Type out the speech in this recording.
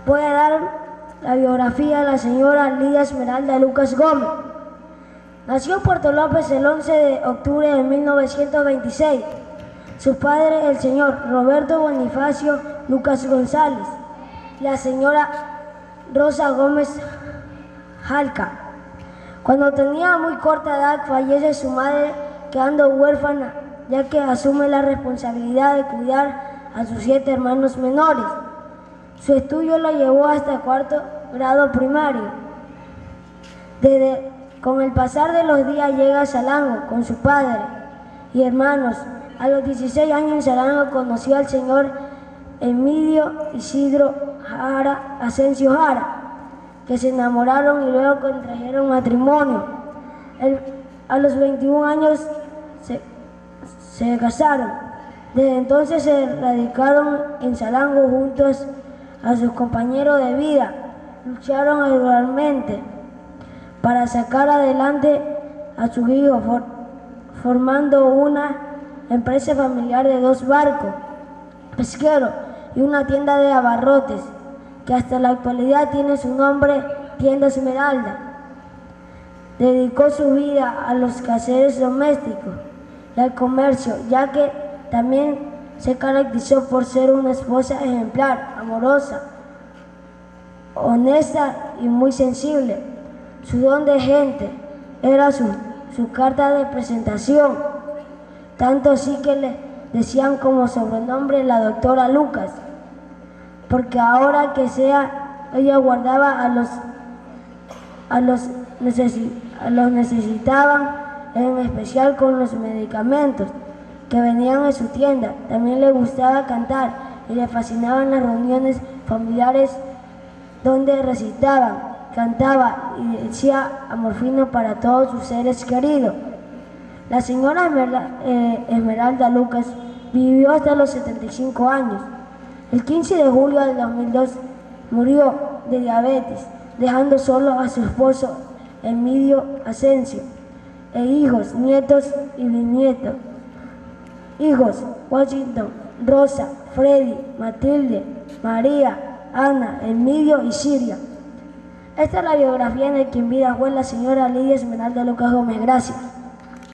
Voy a dar la biografía de la señora Lidia Esmeralda Lucas Gómez. Nació en Puerto López el 11 de octubre de 1926. Su padre, el señor Roberto Bonifacio Lucas González, y la señora Rosa Gómez Jalca. Cuando tenía muy corta edad fallece su madre, quedando huérfana, ya que asume la responsabilidad de cuidar a sus 7 hermanos menores. Su estudio lo llevó hasta el 4º grado primario. Con el pasar de los días llega a Salango con su padre y hermanos. A los 16 años en Salango conoció al señor Emilio Isidro Jara Asensio Jara, que se enamoraron y luego contrajeron matrimonio. A los 21 años se casaron. Desde entonces se radicaron en Salango juntos a sus compañeros de vida. Lucharon arduamente para sacar adelante a su hijo, formando una empresa familiar de 2 barcos pesqueros y una tienda de abarrotes, que hasta la actualidad tiene su nombre, Tienda Esmeralda. Dedicó su vida a los quehaceres domésticos y al comercio, ya que también se caracterizó por ser una esposa ejemplar, amorosa, honesta y muy sensible. Su don de gente era su carta de presentación, tanto así que le decían como sobrenombre la doctora Lucas, porque ahora que sea, ella guardaba a los necesitaban, en especial con los medicamentos que venían a su tienda. También le gustaba cantar y le fascinaban las reuniones familiares donde recitaban, cantaba y decía amor fino para todos sus seres queridos. La señora Esmeralda Lucas vivió hasta los 75 años. El 15 de julio del 2002 murió de diabetes, dejando solo a su esposo Emilio Asensio e hijos, nietos y bisnietos. Hijos: Washington, Rosa, Freddy, Matilde, María, Ana, Emilio y Siria. Esta es la biografía de quien vida fue la señora Lidia Esmeralda Lucas Gómez. Gracias.